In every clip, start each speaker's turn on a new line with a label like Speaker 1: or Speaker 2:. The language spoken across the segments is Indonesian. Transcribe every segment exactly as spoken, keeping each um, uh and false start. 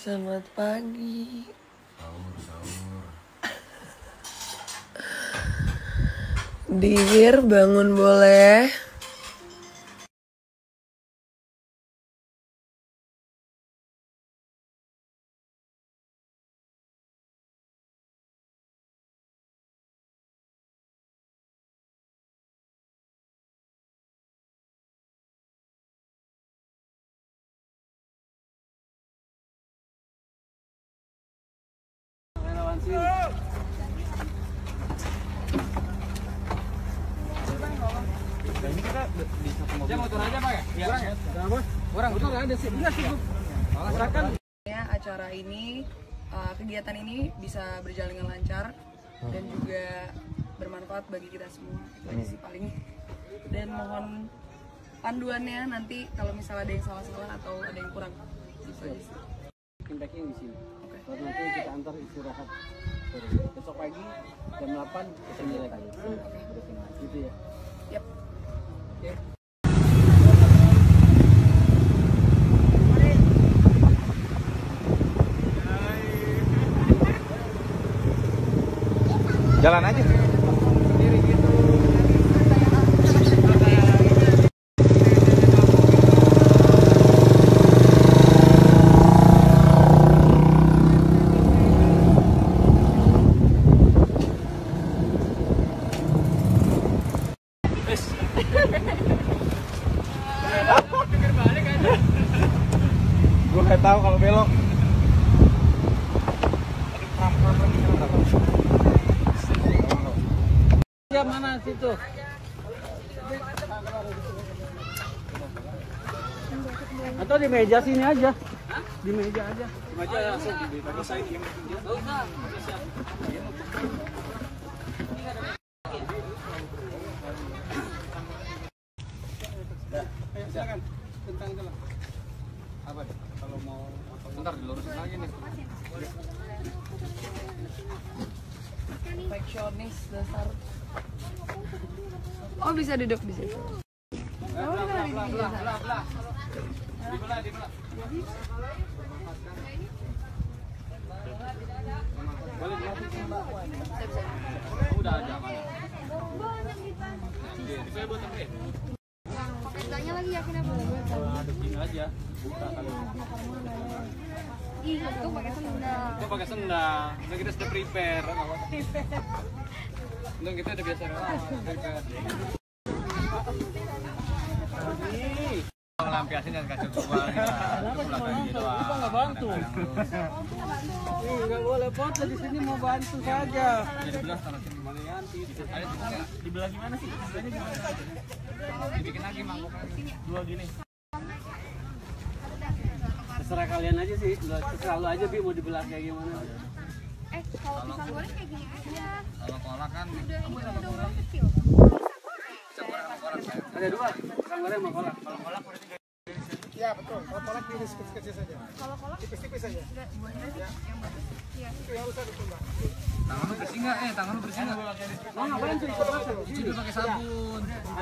Speaker 1: Selamat pagi.
Speaker 2: Sahur, sahur.
Speaker 1: Dir, bangun boleh.
Speaker 2: Ini kita di satu mobil.
Speaker 3: Dia motor aja Pak ya? Iya. Kenapa? Orang motor nggak ada sih. Enggak sih. Silakan.
Speaker 4: Ya, acara ini, uh, kegiatan ini bisa berjalan dengan lancar dan juga bermanfaat bagi kita semua. Itu aja sih paling. Dan mohon panduannya nanti kalau misalnya ada yang salah-salah atau ada yang kurang. Itu aja sih.
Speaker 3: Packing di sini.
Speaker 4: Oke.
Speaker 3: Buat nanti kita antar istirahat. Sore. Besok pagi jam delapan ke sini lagi. Gitu ya.
Speaker 4: Yap.
Speaker 3: Oke.
Speaker 2: Jalan aja. Gue nggak tahu kalau belok.
Speaker 3: Ya mana situ? Atau di meja sini aja? Di meja aja. Di meja langsung di bagi saya di meja. Oh, enggak. Siap. Ayo silakan. Tentang itu lah. Apa nih? Kalau mau bentar dilurusin lagi nih.
Speaker 4: Perfeksionis dasar. Oh, bisa duduk di situ. Oh,
Speaker 3: Belah, belah, belah, belah, belah. Dibelah, dibelah. Balik lagi. Udah aja mana? Saya buat apa?
Speaker 5: Tanya lagi yakin apa?
Speaker 3: Aduk gini aja. Buka kali.
Speaker 5: Ih, itu pakai sendal.
Speaker 3: Itu pakai sendal. Udah kita sudah prepare. Udah kita udah biasa prepare. Lampiasin dan kasih gua. Kenapa cuma nonton? Kita nggak bantu. Ih, nggak boleh foto di sini, mau bantu saja. Jadi belas taruh sini mana Yanti? Dibelah gimana sih? Dibelahnya gimana? Dibikin lagi mangkoknya dua gini. Terserah kalian aja sih. Terserah lu aja Bi mau dibelah kayak gimana.
Speaker 5: Eh, kalau pisang goreng kayak gini aja.
Speaker 3: Kalau kolak kan
Speaker 5: Udah ini udah ukuran kecil.
Speaker 3: ada dua, pisang goreng sama kolak. Kalau kolak udah tiga.
Speaker 6: Ya betul, kalau kolak tipis kecil saja.
Speaker 5: Kalau kolak
Speaker 6: Tipis-tipis saja.
Speaker 5: enggak buahnya sih yang bagus. Iya.
Speaker 6: Itu yang usah ditunda.
Speaker 3: Tangan lu bersih nggak? Eh, tangan lu bersih nggak? Mau ngapain sih? Cuci dulu pakai sabun.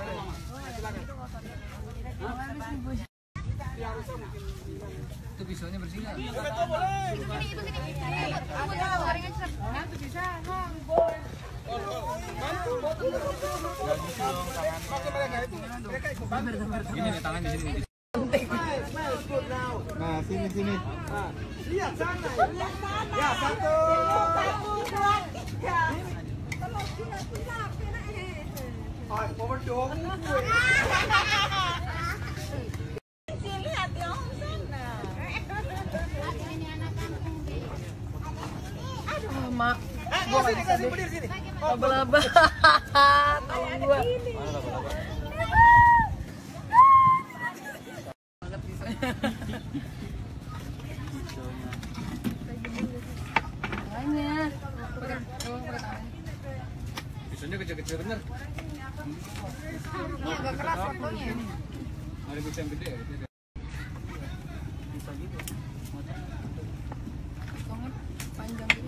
Speaker 3: Itu pisaunya bersih nggak?
Speaker 5: Itu gini, itu gini. Aku mau goreng aja. Nah, itu bisa.
Speaker 3: Gini nih tangan di sini.
Speaker 2: Nah, sini sini.
Speaker 6: Lihat sana, lihat sana. Ya, satu. Satu, dua, tiga. Oh, power dong. Lihat dong sana.
Speaker 4: Ah, Mak.
Speaker 6: Eh, gua sini kasih berdiri sini.
Speaker 4: Laba-laba. Tolong gua. Banget pisaunya. Makanya. Pakai pakai tangan.
Speaker 3: Pisaunya kecil-kecil bener.
Speaker 5: Ini agak keras potongnya.
Speaker 3: Ada pisau yang gede ya? Bisa gitu.
Speaker 4: Potongnya panjang gitu.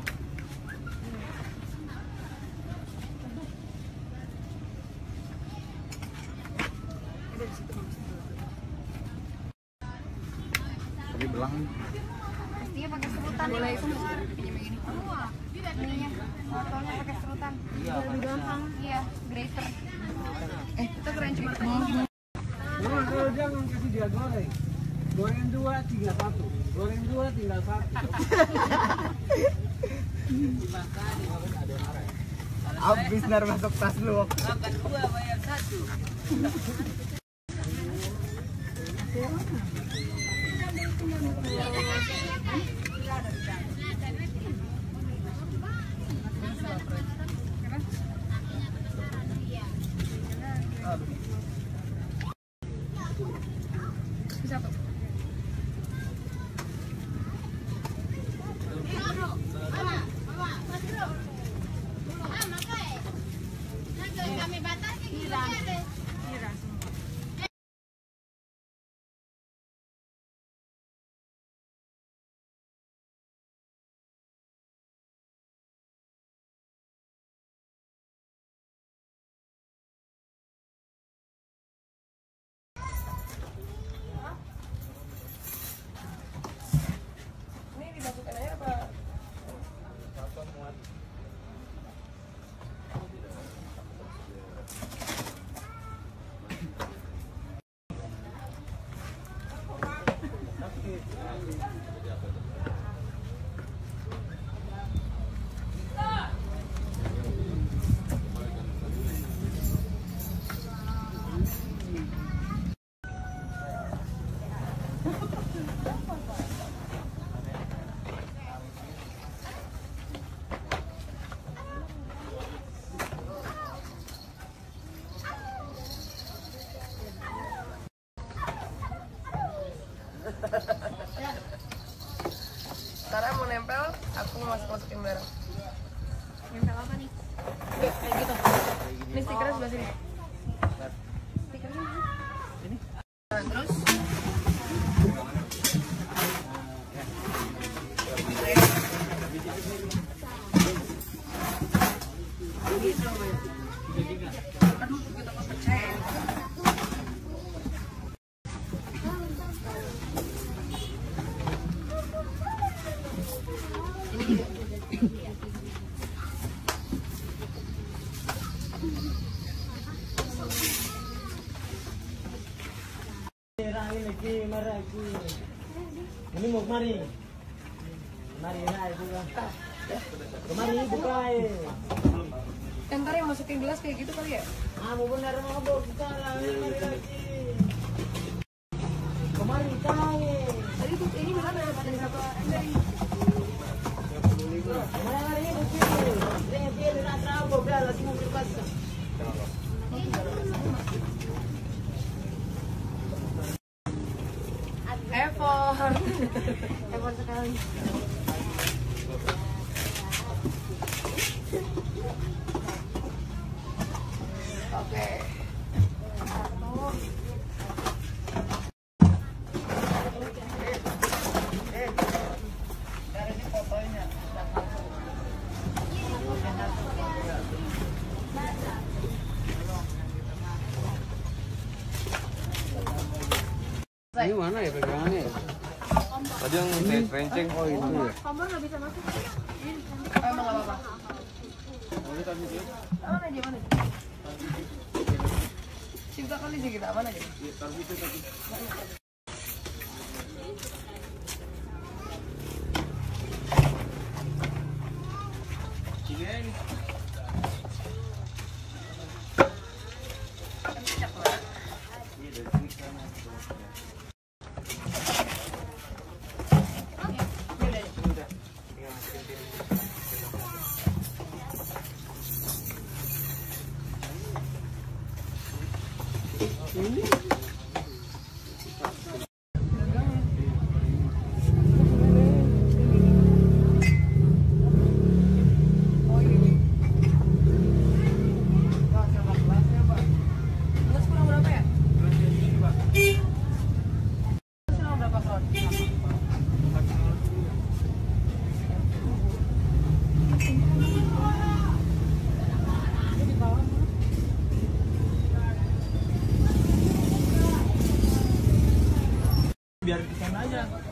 Speaker 2: Tapi belang.
Speaker 5: Dia pakai serutan. Boleh semua. Pinjam yang ini. Semua. Ininya. Motornya pakai serutan. Iya. Lebih gampang. Iya. Grater.
Speaker 4: Eh, kita keren cuma
Speaker 3: Nah, kalau jangan kasih dia goreng. Goreng dua, tinggal satu. Goreng dua, tinggal satu.
Speaker 2: Habis nar masuk tas lu.
Speaker 6: Makan dua bayar satu.
Speaker 4: satu.
Speaker 5: Kami batasi kita ada.
Speaker 4: Ini dimasukkan aja apa? Sarah mau nempel, aku masuk masukin bareng.
Speaker 5: Nempel apa nih?
Speaker 4: Kayak gitu. Ini stikernya sebelah sini.
Speaker 5: Stikernya mana?
Speaker 4: Nah, terus aduh, kita kok percaya.
Speaker 3: Ini mau kemari. Mari nah itu kan. Kemari buka eh.
Speaker 4: Ntar yang masukin gelas kayak gitu kali ya?
Speaker 3: Ah mau benar mau buka lah mari lagi. Kemari kai.
Speaker 4: Tadi tuh ini mana ada dari satu dari
Speaker 3: Mari mari buki. Ini dia nak terabo dah lagi mau bebas.
Speaker 4: effort.
Speaker 5: Effort sekali.
Speaker 4: Oke.
Speaker 3: Ini mana ya pegangannya?
Speaker 2: Tadi yang renceng.
Speaker 3: Oh itu ya.
Speaker 5: Kompor nggak bisa masuk.
Speaker 4: Oh, emang nggak apa-apa. Mana dia mana? Cinta kali sih kita mana aja?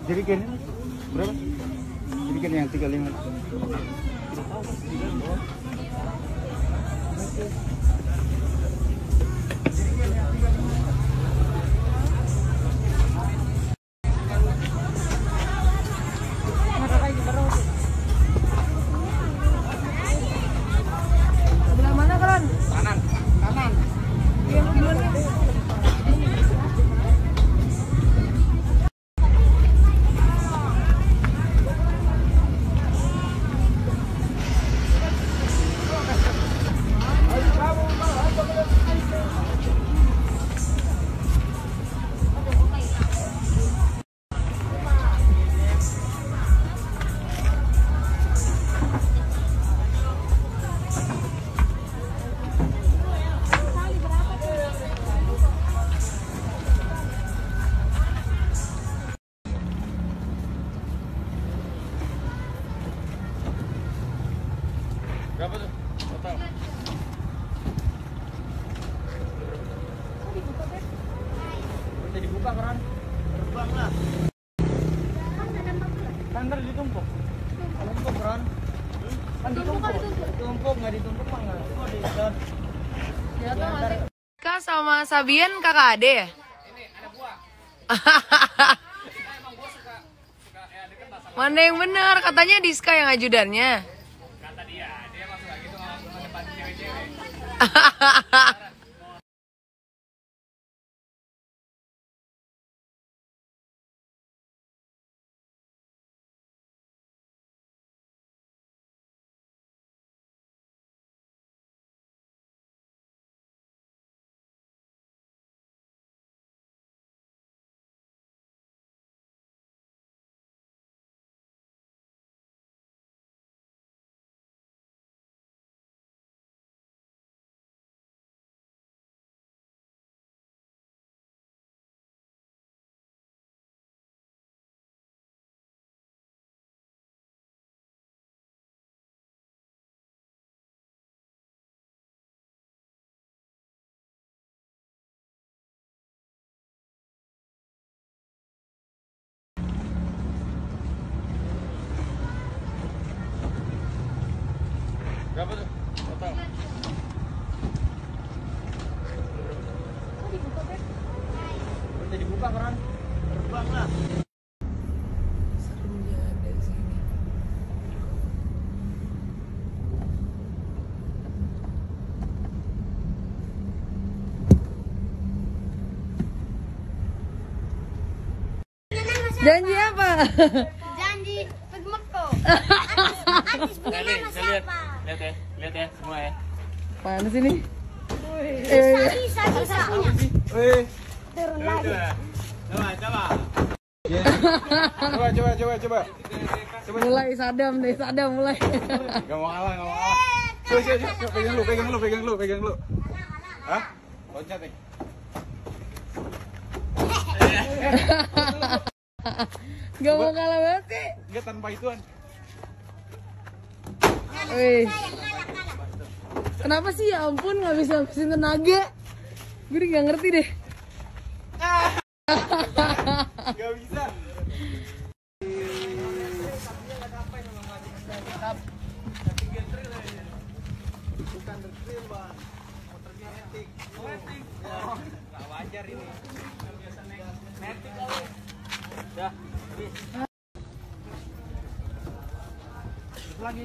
Speaker 2: Jadi kan berapa? Jadi kan yang tiga puluh lima.
Speaker 4: Sebelah mana, Kron?
Speaker 2: Kanan.
Speaker 4: Kanan. Yang gimana?
Speaker 2: Berapa tuh total? Bisa dibuka keran? Terbang lah. Kan ntar ditumpuk. Tumpuk keran. Kan ditumpuk. Ditumpuk nggak ditumpuk mah nggak. Oh di
Speaker 1: Kak sama Sabian kakak ade ya?
Speaker 3: Ini ada buah.
Speaker 1: Mana yang benar? Katanya Diska yang ajudannya.
Speaker 3: Kata dia, dia masuk lagi tuh langsung ke depan cewek-cewek.
Speaker 2: Berapa tuh total? Bisa dibuka keran? Terbang lah.
Speaker 1: Serem dia ada di sini. Janji apa?
Speaker 5: Janji Pegmeko. Artis punya
Speaker 3: Nih,
Speaker 5: nama
Speaker 3: saya lihat.
Speaker 5: siapa?
Speaker 3: Lihat ya, lihat ya semua ya.
Speaker 1: Mana sini?
Speaker 5: Bisa, bisa punya.
Speaker 2: Wih.
Speaker 5: Turun lagi.
Speaker 3: Coba, coba.
Speaker 2: Coba coba coba coba.
Speaker 1: Mulai Sadam deh, Sadam mulai.
Speaker 2: Gak mau kalah, gak mau kalah. Coba coba coba pegang lu, pegang lu, pegang lu, pegang lu. Hah? Loncat nih.
Speaker 1: Gak mau kalah banget sih.
Speaker 2: Enggak tanpa ituan.
Speaker 1: Wih. Kenapa sih ya ampun nggak bisa habisin tenaga? Gue nggak ngerti deh.
Speaker 2: Gak bisa. Bukan retril bang, motornya metik. Metik. Gak wajar ini. Metik kali. Dah, habis. Lagi.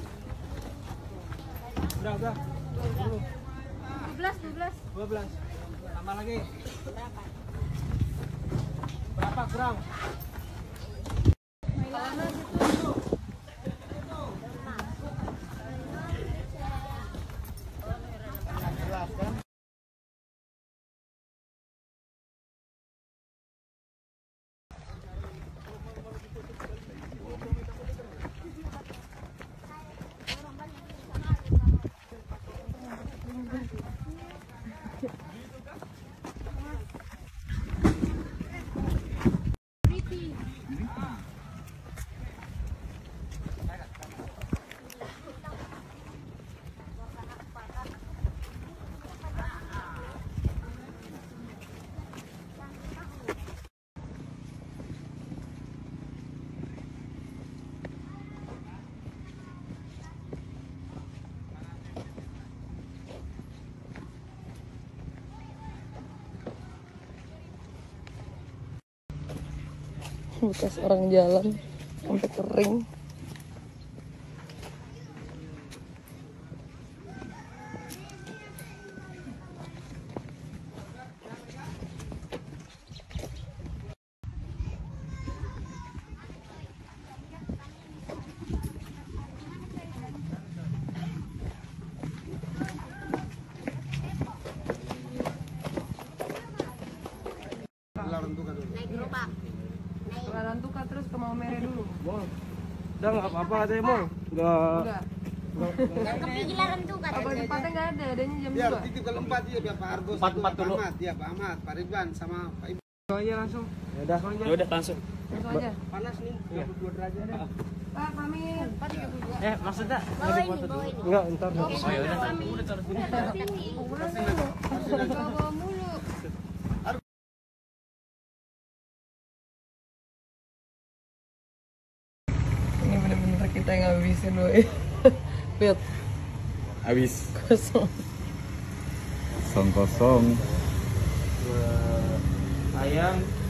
Speaker 2: Udah, udah.
Speaker 5: dua belas, dua belas.
Speaker 2: dua belas. Tambah lagi. Berapa? Berapa kurang?
Speaker 1: bekas orang jalan sampai kering.
Speaker 4: Rantuka terus ke Maumere dulu.
Speaker 3: Udah nggak apa-apa katanya mau. Nggak.
Speaker 4: Enggak.
Speaker 5: Tapi giliran tuh
Speaker 4: Apa
Speaker 5: katanya.
Speaker 4: tempatnya nggak ada, adanya jam
Speaker 6: Biar
Speaker 4: dua.
Speaker 6: titip kalau empat ya biar Pak Argo
Speaker 3: Empat,
Speaker 6: satu,
Speaker 3: empat
Speaker 6: Pak
Speaker 3: dulu.
Speaker 6: Ahmad, ya Pak Ahmad, Pak Ridwan sama Pak Ibu.
Speaker 3: Oh iya langsung. Ya udah. Ya udah langsung.
Speaker 4: Langsung aja.
Speaker 6: Panas nih, tiga puluh dua derajat.
Speaker 4: Pak, pamit. Pak tiga puluh dua.
Speaker 3: Eh maksudnya?
Speaker 5: Bawa ini, bawa ini.
Speaker 3: Enggak, entar.
Speaker 5: Oh ya udah. Udah taruh sini. Bawa mulu.
Speaker 1: Ini bener-bener kita yang ngabisin woy. Lihat
Speaker 2: Habis.
Speaker 1: kosong.
Speaker 2: Kosong kosong.
Speaker 3: Ayam